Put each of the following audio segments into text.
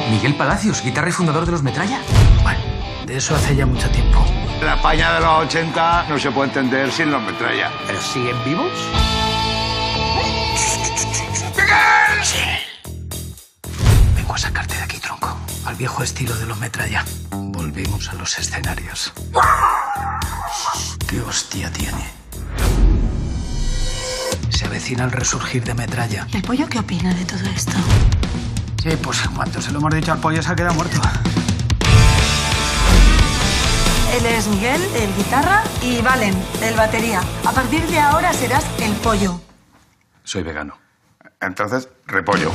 Miguel Palacios, guitarra y fundador de los Metralla. Bueno, de eso hace ya mucho tiempo. La España de los 80 no se puede entender sin los Metralla. ¿Pero siguen vivos? ¡Miguel! Sí. Vengo a sacarte de aquí, tronco. Al viejo estilo de los Metralla. Volvemos a los escenarios. ¿Qué hostia tiene? Se avecina el resurgir de Metralla. ¿Y el pollo qué opina de todo esto? Sí, pues en cuanto se lo hemos dicho al pollo se ha quedado muerto. Él es Miguel, el guitarra, y Valen, el batería. A partir de ahora serás el pollo. Soy vegano. Entonces, repollo.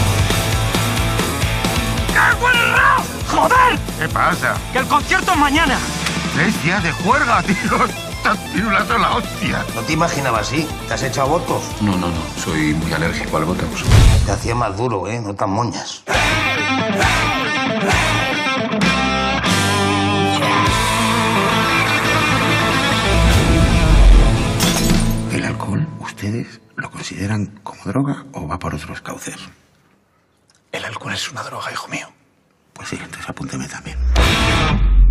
¡Joder! ¿Qué pasa? ¡Que el concierto es mañana! Es día de juerga, tío. Estás pirulando la hostia. ¿No te imaginabas así? ¿Te has echado votos? No. Soy muy alérgico al botox. Te hacía más duro, ¿eh? No tan moñas. ¿El alcohol, ustedes lo consideran como droga o va por otros cauces? El alcohol es una droga, hijo mío. Pues sí, entonces apúnteme también.